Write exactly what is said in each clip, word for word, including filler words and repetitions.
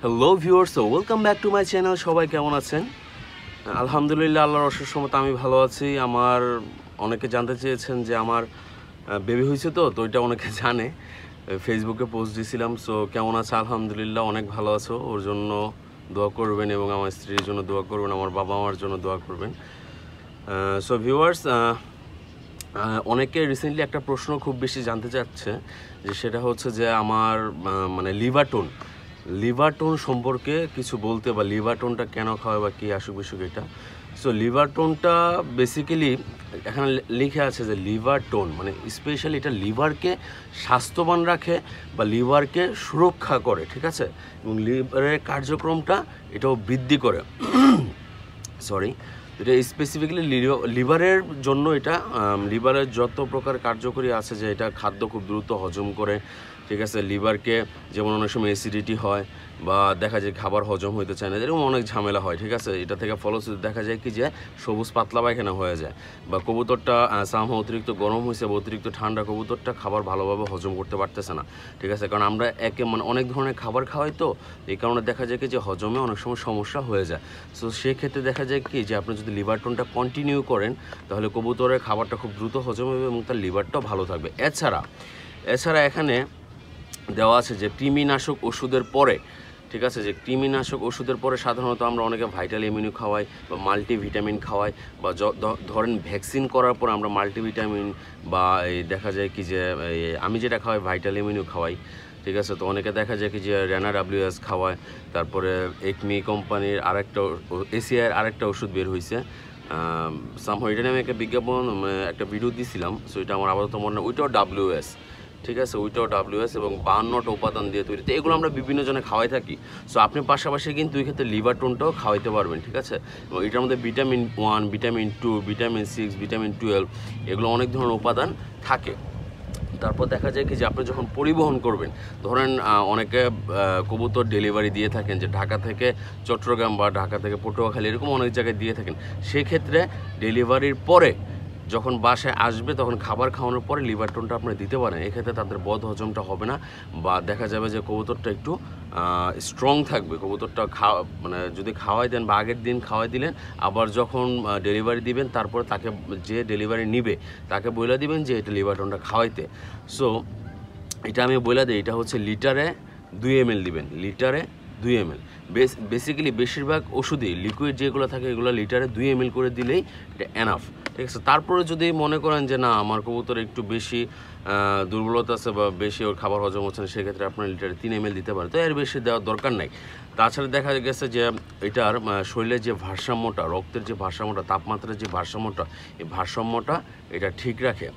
Hello viewers, welcome back to my channel. সবাই কেমন আছেন? আলহামদুলিল্লাহ, আল্লাহর অশেষ রহমতে আমি ভালো আছি। আমার অনেকে জানতে চেয়েছেন যে আমার বেবি হয়েছে, তো তো এটা অনেকে জানে, ফেসবুকে পোস্ট দিয়েছিলাম। সো কেমন আছে? আলহামদুলিল্লাহ অনেক ভালো আছো। ওর জন্য দোয়া করবেন এবং আমার স্ত্রীর জন্য দোয়া করবেন, আমার বাবা মার জন্য দোয়া করবেন। সো ভিউয়ার্স, অনেকে রিসেন্টলি একটা প্রশ্ন খুব বেশি জানতে চাচ্ছে, যে সেটা হচ্ছে যে আমার মানে লিভা টোন লিভার টোন সম্পর্কে কিছু বলতে, বা লিভার টোনটা কেন খাওয়ায় বা কী আসুক বিসুক এটা। সো লিভার টোনটা বেসিক্যালি এখানে লিখে আছে যে লিভার টোন মানে স্পেশালি এটা লিভারকে স্বাস্থ্যবান রাখে বা লিভারকে সুরক্ষা করে, ঠিক আছে, এবং লিভারের কার্যক্রমটা এটাও বৃদ্ধি করে। সরি এটা স্পেসিফিক্যালি লিভারের জন্য। এটা লিভারের যত প্রকার কার্যকরী আছে, যে এটা খাদ্য খুব দ্রুত হজম করে, ঠিক আছে। লিভারকে যেমন অনেক সময় অ্যাসিডিটি হয় বা দেখা যায় খাবার হজম হইতে চায় না, এরকম অনেক ঝামেলা হয়, ঠিক আছে। এটা থেকে ফলশ্রুতি দেখা যায় কি যে সবুজ পাতলা পায়খানা হয়ে যায়, বা কবুতরটা সাম অতিরিক্ত গরম হয়েছে বা অতিরিক্ত ঠান্ডা, কবুতরটা খাবার ভালোভাবে হজম করতে পারতেছে না, ঠিক আছে। কারণ আমরা একে মানে অনেক ধরনের খাবার খাওয়াই, তো এই কারণে দেখা যায় কি যে হজমে অনেক সময় সমস্যা হয়ে যায়। সো সেক্ষেত্রে দেখা যায় কি যে আপনি যদি লিভার টোনটা কন্টিনিউ করেন, তাহলে কবুতরের খাবারটা খুব দ্রুত হজম হবে এবং তার লিভারটাও ভালো থাকবে। এছাড়া এছাড়া এখানে দেওয়া আছে যে কৃমিনাশক ওষুধের পরে, ঠিক আছে, যে কৃমিনাশক ওষুধের পরে সাধারণত আমরা অনেকে ভাইটাল ইমিউনি খাওয়াই বা মাল্টিভিটামিন খাওয়াই, বা ধরেন ভ্যাকসিন করার পর আমরা মাল্টিভিটামিন বা এই দেখা যায় কি যে আমি যেটা খাওয়াই ভাইটাল ইমিউনি খাওয়াই, ঠিক আছে। তো অনেকে দেখা যায় কি যে রানা ডাব্লিউএস খাওয়ায়। তারপরে একমি কোম্পানির আরেকটা এসিআইয়ের আরেকটা ওষুধ বের হয়েছে, সামহাও এটা নিয়ে আমি একটা বিজ্ঞাপন একটা ভিডিও দিয়েছিলাম। সো এটা আমার আপাতত মনে হয় ওইটাও ডাব্লিউএস, ঠিক আছে, ওইটাও ডাব্লিউএস এবং বাহান্নটা উপাদান দিয়ে তৈরি। তো এগুলো আমরা বিভিন্ন জনে খাওয়াই থাকি। সো আপনি পাশাপাশি কিন্তু এই ক্ষেত্রে লিভার টোনটাও খাওয়াইতে পারবেন, ঠিক আছে। এবং এটার মধ্যে vitamin one, vitamin two, vitamin six, vitamin twelve, এগুলো অনেক ধরনের উপাদান থাকে। তারপর দেখা যায় কি যে আপনি যখন পরিবহন করবেন, ধরেন অনেকে কবুতর ডেলিভারি দিয়ে থাকেন, যে ঢাকা থেকে চট্টগ্রাম বা ঢাকা থেকে পটুয়াখালী, এরকম অনেক জায়গায় দিয়ে থাকেন। সেক্ষেত্রে ডেলিভারির পরে যখন বাসায় আসবে, তখন খাবার খাওয়ানোর পরে লিভার টোনটা আপনারা দিতে পারেন। এক্ষেত্রে তাদের বদ হজমটা হবে না, বা দেখা যাবে যে কবুতরটা একটু স্ট্রং থাকবে। কবুতরটা খাওয়া মানে যদি খাওয়াই দেন বা আগের দিন খাওয়াই দিলেন, আবার যখন ডেলিভারি দিবেন, তারপরে তাকে যে ডেলিভারি নিবে তাকে বলে দিবেন যে এটা লিভার টোনটা খাওয়াইতে। সো এটা আমি বলে দিই, এটা হচ্ছে লিটারে দুই এম এল দিবেন, লিটারে দুই এম এল। বেস বেসিক্যালি বেশিরভাগ ওষুধই লিকুইড যেগুলো থাকে এগুলো লিটারে দুই এম এল করে দিলেই এটা এনাফ, ঠিক আছে। তারপরে যদি মনে করেন যে না আমার কবুতর একটু বেশি দুর্বলতা আছে বা বেশি ওর খাবার হজম হচ্ছে না, সেক্ষেত্রে আপনার লিটারে তিন এম এল দিতে পারেন। তো এর বেশি দেওয়ার দরকার নাই। তাছাড়া দেখা গেছে যে এটার শরীরের যে ভারসাম্যটা, রক্তের যে ভারসাম্যটা, তাপমাত্রার যে ভারসাম্যটা, এই ভারসাম্যটা এটা ঠিক রাখে।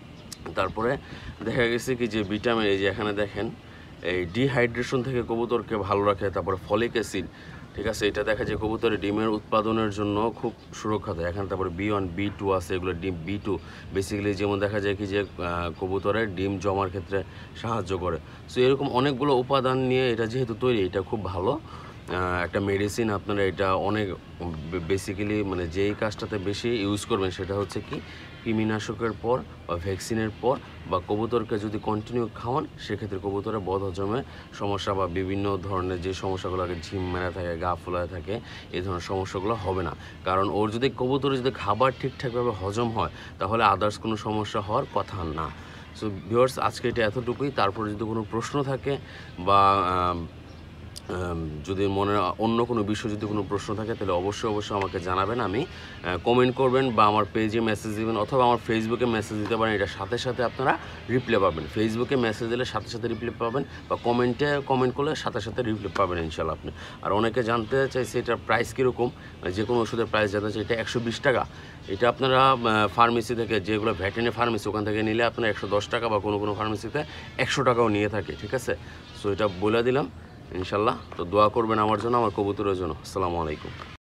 তারপরে দেখা গেছে কি যে ভিটামিন, এই যে এখানে দেখেন, এই ডিহাইড্রেশন থেকে কবুতরকে ভালো রাখে। তারপরে ফলিক অ্যাসিড, ঠিক আছে, এটা দেখা যায় কবুতরের ডিমের উৎপাদনের জন্য খুব সুরক্ষা দেয় এখানে। তারপরে বি ওয়ান, বি টু আছে, এগুলো ডিম বি টু বেসিক্যালি যেমন দেখা যায় কি যে কবুতরের ডিম জমার ক্ষেত্রে সাহায্য করে। সো এরকম অনেকগুলো উপাদান নিয়ে এটা যেহেতু তৈরি, এটা খুব ভালো একটা মেডিসিন। আপনারা এটা অনেক বেসিক্যালি মানে যেই কাজটাতে বেশি ইউজ করবেন সেটা হচ্ছে কি কৃমিনাশকের পর বা ভ্যাকসিনের পর, বা কবুতরকে যদি কন্টিনিউ খাওয়ান, সেক্ষেত্রে কবুতরের বদ হজমে সমস্যা বা বিভিন্ন ধরনের যে সমস্যাগুলো আগে ঝিম মেরা থাকে, গা ফুলায় থাকে, এই ধরনের সমস্যাগুলো হবে না। কারণ ওর যদি কবুতরের যদি খাবার ঠিকঠাকভাবে হজম হয়, তাহলে আদার্স কোনো সমস্যা হওয়ার কথা না। সো ভিউয়ার্স, আজকে এটা এতটুকুই। তারপর যদি কোনো প্রশ্ন থাকে বা যদি মনে অন্য কোনো বিষয় যদি কোনো প্রশ্ন থাকে, তাহলে অবশ্যই অবশ্যই আমাকে জানাবেন। আমি কমেন্ট করবেন বা আমার পেজে মেসেজ দেবেন, অথবা আমার ফেসবুকে মেসেজ দিতে পারেন। এটার সাথে সাথে আপনারা রিপ্লাই পাবেন। ফেসবুকে মেসেজ দিলে সাথে সাথে রিপ্লাই পাবেন, বা কমেন্টে কমেন্ট করলে সাথে সাথে রিপ্লাই পাবেন ইনশাল্লাহ আপনি। আর অনেকে জানতে চাইছে এটার প্রাইস কীরকম, যে কোনো ওষুধের প্রাইস জানতে চাই। এটা একশো বিশ টাকা। এটা আপনারা ফার্মেসি থেকে, যেগুলো ভেটেরিনারি ফার্মেসি, ওখান থেকে নিলে আপনারা একশো দশ টাকা, বা কোনো কোনো ফার্মেসিতে একশো টাকাও নিয়ে থাকে, ঠিক আছে। সো এটা বলে দিলাম ইনশাল্লাহ। তো দোয়া করবেন আমার জন্য, আমার কবুতরের জন্য। আসসালামু আলাইকুম।